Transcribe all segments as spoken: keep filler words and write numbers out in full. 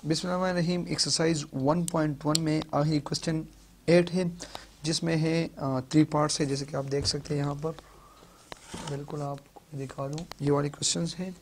बिस्मिल्लाहिर्रहमानिर्रहीम। Exercise one point one में आखिरी क्वेश्चन एट है, जिसमें है थ्री पार्ट्स है, जैसे कि आप देख सकते हैं यहाँ पर। बिल्कुल आपको दिखा दूँ, ये वाले क्वेश्चंस हैं।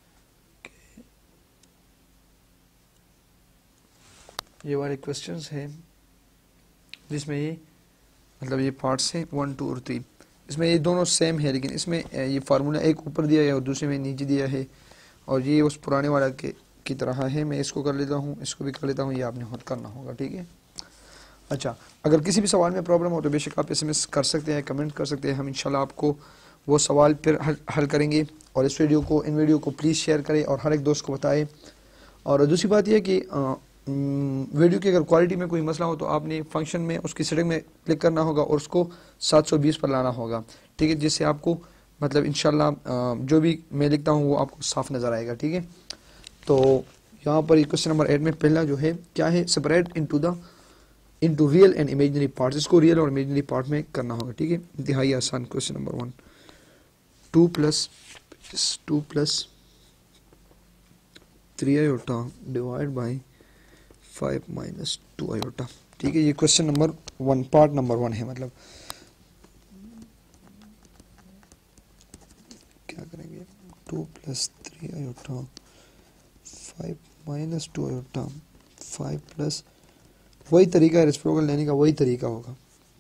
ये वाले क्वेश्चंस हैं जिसमें ये मतलब ये पार्ट्स हैं वन टू और थ्री। इसमें ये दोनों सेम है, लेकिन इसमें ये फार्मूला एक ऊपर दिया है और दूसरे में नीचे दिया है, और ये उस पुराने वाला के की तरह है। मैं इसको कर लेता हूँ, इसको भी कर लेता हूँ, ये आपने खुद करना होगा, ठीक है। अच्छा, अगर किसी भी सवाल में प्रॉब्लम हो तो बेशक आप एसएमएस कर सकते हैं, कमेंट कर सकते हैं। हम इंशाल्लाह आपको वो सवाल फिर हल, हल करेंगे। और इस वीडियो को इन वीडियो को प्लीज़ शेयर करें और हर एक दोस्त को बताएं। और दूसरी बात यह कि आ, वीडियो की अगर क्वालिटी में कोई मसला हो तो आपने फंक्शन में उसकी सेटिंग में क्लिक करना होगा और उसको सात सौ बीस पर लाना होगा, ठीक है, जिससे आपको मतलब इंशाल्लाह जो भी मैं लिखता हूँ वो आपको साफ नज़र आएगा, ठीक है। तो यहाँ पर क्वेश्चन नंबर एट में पहला जो है क्या है, separate into the into real and imaginary parts. इसको रियल और इमेजिनरी पार्ट में करना होगा, ठीक है। इंतहाई आसान question number one. Two plus two plus three iota divide by five minus two iota, ठीक है। ये question number one, part number one है। मतलब क्या करेंगे, two plus three iota five minus two iota, five plus वही तरीका है रेसिप्रोकल लेने का, वही तरीका होगा।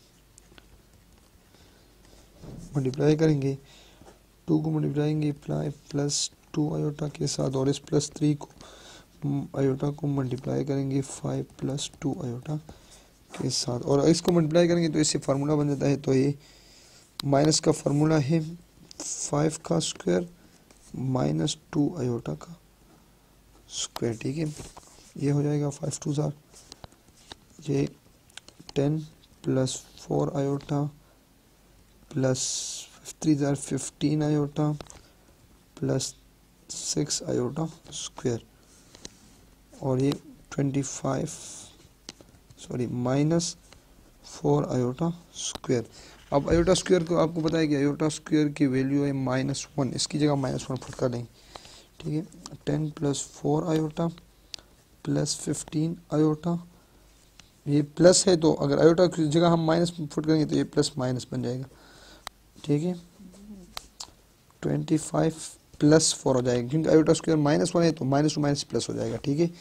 मल्टीप्लाई करेंगे, टू को मल्टीप्लाएंगे फाइव प्लस टू आयोटा के साथ, और इस प्लस थ्री को आयोटा को मल्टीप्लाई करेंगे फाइव प्लस टू आयोटा के साथ, और इसको मल्टीप्लाई करेंगे तो इससे फार्मूला बन जाता है। तो ये माइनस का फार्मूला है फाइव का स्क्वायर माइनस टू आयोटा का स्क्वायर, ठीक है। ये हो जाएगा फाइव टू ज़ार ये ten plus four iota plus three ज़ार fifteen iota plus six iota square, और ये twenty five sorry minus four iota square. अब आयोटा स्क्वायर को आपको पता है कि आयोटा स्क्वायर की वैल्यू है माइनस वन, इसकी जगह माइनस वन फुट कर देंगे, ठीक है। Ten plus four iota plus fifteen iota, ये प्लस है तो अगर आयोटा की जगह हम माइनस फुट करेंगे तो ये प्लस माइनस बन जाएगा, ठीक है। ट्वेंटी फाइव प्लस फोर हो जाएगा, क्योंकि आयोटा स्क्वायर माइनस वन है तो माइनस टू माइनस प्लस हो जाएगा, ठीक है।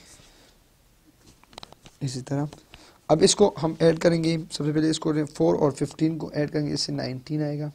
इसी तरह अब इसको हम ऐड करेंगे। सबसे पहले इसको फोर और फिफ्टीन को ऐड करेंगे, इससे नाइनटीन आएगा,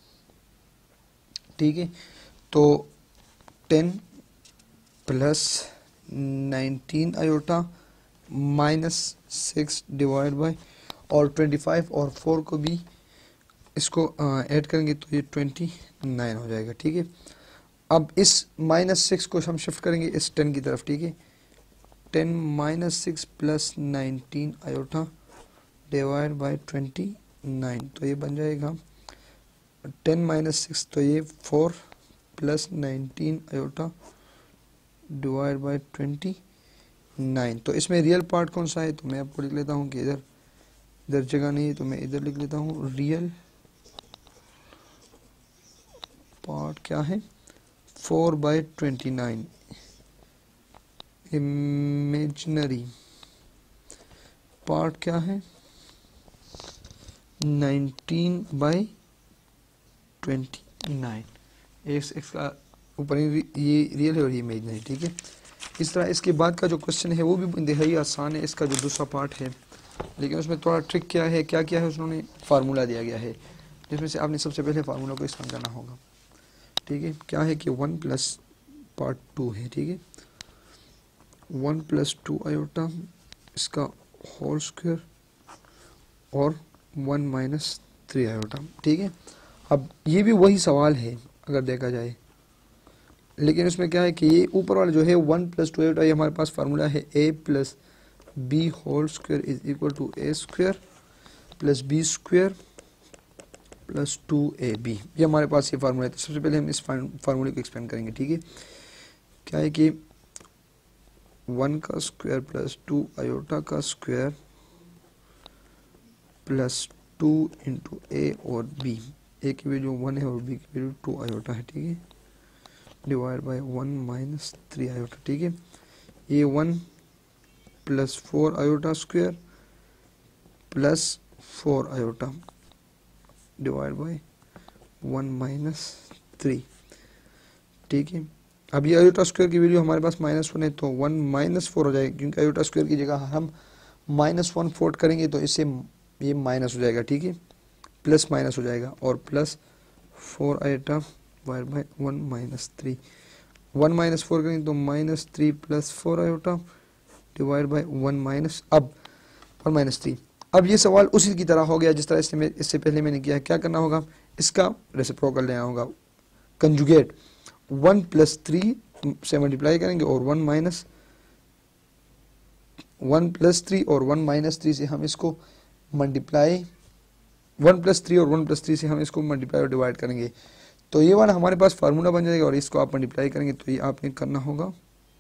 ठीक है। तो ten plus nineteen iota minus six divide by, और ट्वेंटी फाइव और फोर को भी इसको ऐड करेंगे तो ये ट्वेंटी नाइन हो जाएगा, ठीक है। अब इस माइनस सिक्स को हम शिफ्ट करेंगे इस टेन की तरफ, ठीक है। Ten minus six plus nineteen iota divide by twenty nine, तो ये बन जाएगा टेन माइनस सिक्स, तो ये four plus nineteen iota divide by twenty nine. तो इसमें रियल पार्ट कौन सा है, तो मैं आपको लिख लेता हूँ कि इधर इधर जगह नहीं है तो मैं इधर लिख लेता हूँ। रियल पार्ट क्या है, four by twenty nine. Imaginary part क्या है, नाइनटीन बाई ट्वेंटी नाइन। इसका ऊपर ये रियल है और ये इमेजिनरी, ठीक है। इस तरह इसके बाद का जो क्वेश्चन है वो भी इंतहाई आसान है, इसका जो दूसरा पार्ट है, लेकिन उसमें थोड़ा ट्रिक क्या है, क्या क्या है, उसने फार्मूला दिया गया है, जिसमें से आपने सबसे पहले फार्मूला को इस्तेमाल करना होगा, ठीक है। क्या है कि वन प्लस पार्ट टू है, ठीक है। वन प्लस टू आयोटा इसका होल स्क्वायर और वन माइनस थ्री आयोटा, ठीक है। अब ये भी वही सवाल है अगर देखा जाए, लेकिन उसमें क्या है कि ये ऊपर वाला जो है वन प्लस टू आयोटा, ये हमारे पास फार्मूला है A plus B whole square is equal to A square plus B square plus two A B. ये हमारे पास ये फार्मूला है। तो सबसे पहले हम इस फार्मूले को एक्सपेंड करेंगे, ठीक है। क्या है कि वन का स्क्वायर प्लस टू आयोटा का square plus two into A और बी, ए की वैल्यू वन है और बी की वैल्यू टू आयोटा है, ठीक है, divide by one minus three iota, ठीक है। ये one plus four iota square plus four iota divide by one minus three. ठीक है, अब ये आयोटा स्क्वायर की वैल्यू हमारे पास माइनस वन है तो वन माइनस फोर हो जाएगा, क्योंकि आयोटा स्क्वायर की जगह हम माइनस वन फोर्ट करेंगे तो इससे ये माइनस हो जाएगा। ठीक है, प्लस माइनस हो जाएगा और plus four iota divide by one minus three. One minus four करेंगे तो minus three plus four iota divide by one minus अब वन माइनस थ्री। अब ये सवाल उसी की तरह हो गया जिस तरह इससे इससे पहले मैंने किया। क्या करना होगा, इसका रेसिप्रोकल लेना होगा, कंजुगेट वन प्लस थ्री से मल्टीप्लाई करेंगे और one minus one plus three और वन माइनस थ्री से हम इसको मल्टीप्लाई वन प्लस थ्री और वन प्लस थ्री से हम इसको मल्टीप्लाई और डिवाइड करेंगे तो ये वाला हमारे पास फार्मूला बन जाएगा और इसको आप मल्टीप्लाई करेंगे तो ये आपने करना होगा।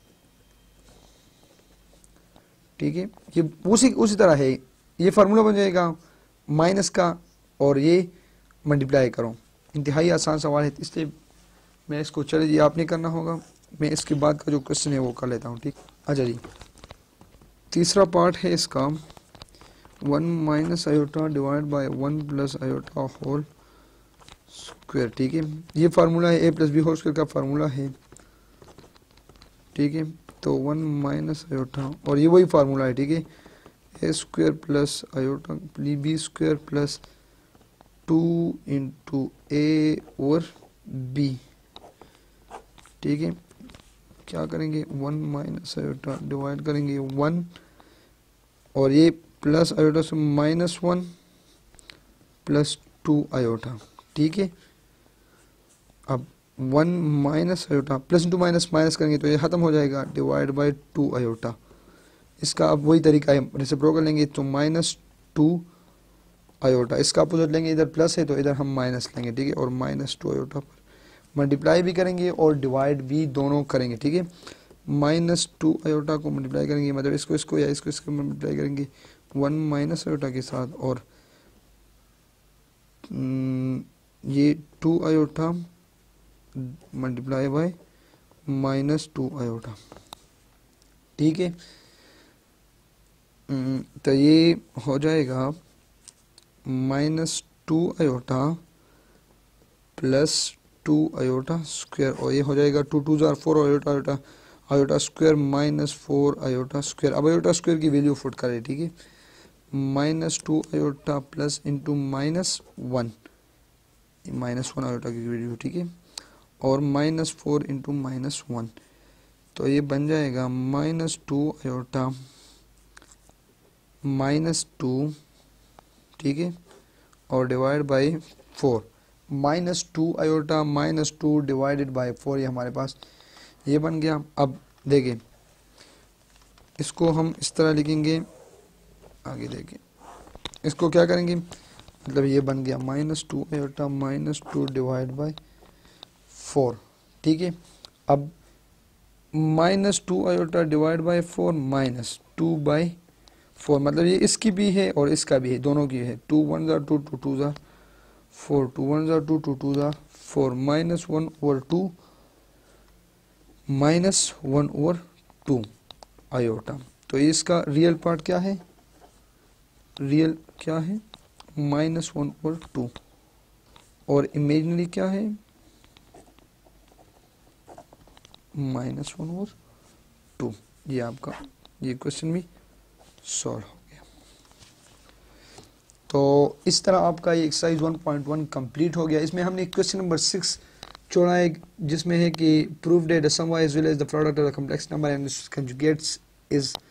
ठीक है, ये उसी उसी तरह है, ये फार्मूला बन जाएगा माइनस का और ये मल्टीप्लाई करो। इंतहाई आसान सवाल है इसलिए मैं इसको चले जी आपने करना होगा, मैं इसके बाद का जो क्वेश्चन है वो कर लेता हूँ। ठीक, अच्छा जी, तीसरा पार्ट है इसका one minus iota divide by one plus iota whole square. ठीक है, ये फार्मूला है A plus B whole square का फार्मूला है। ठीक है, तो वन माइनस आयोटा और ये वही फार्मूला है। ठीक है, A square plus iota B square plus two into A और बी। ठीक है, क्या करेंगे, वन माइनस आयोटा डिवाइड करेंगे वन और ये प्लस आयोटा से minus one plus two iota. ठीक है, अब one minus iota plus into minus minus करेंगे तो ये ख़त्म हो जाएगा डिवाइड बाय टू आयोटा। इसका अब वही तरीका है, रेसिप्रोकल लेंगे तो माइनस टू आयोटा, इसका अपोजिट लेंगे, इधर प्लस है तो इधर हम माइनस लेंगे। ठीक है, और माइनस टू आयोटा पर मल्टीप्लाई भी करेंगे और डिवाइड भी दोनों करेंगे। ठीक है, माइनस टू आयोटा को मल्टीप्लाई करेंगे, मतलब इसको इसको या इसको इसको मल्टीप्लाई करेंगे वन माइनस आयोटा के साथ और ये two iota multiply by minus two iota. ठीक है, तो ये हो जाएगा minus two iota plus two iota square और ये हो जाएगा टू टू जार four iota iota iota square minus four iota square. अब आयोटा स्क्वायर की वैल्यू फुट करें। ठीक है, minus two iota plus into minus one, minus one iota की वैल्यू। ठीक है, और minus four into minus one तो ये बन जाएगा minus two iota minus two. ठीक है, और divide by four, minus two iota minus two divided by four, ये हमारे पास ये बन गया। अब देखिए इसको हम इस तरह लिखेंगे, आगे देखिए इसको क्या करेंगे, मतलब ये बन गया minus two iota minus two divide by four. ठीक है, अब minus two iota divide by four minus two by four, मतलब ये इसकी भी है और इसका भी है, दोनों की है। टू वन ज़ा टू, टू टू ज़ा फोर, टू वन ज़ा टू, टू टू ज़ा four, minus one over two minus one over two iota. तो इसका रियल पार्ट क्या है, रियल क्या है माइनस वन ओवर टू और इमेजिनरी क्या है माइनस वन ओवर टू। ये आपका ये क्वेश्चन भी सॉल्व हो गया। तो इस तरह आपका ये exercise one point one complete हो गया। इसमें हमने क्वेश्चन नंबर सिक्स छोड़ा है जिसमें है कि prove that the sum Y as well as the product of the complex number and conjugates is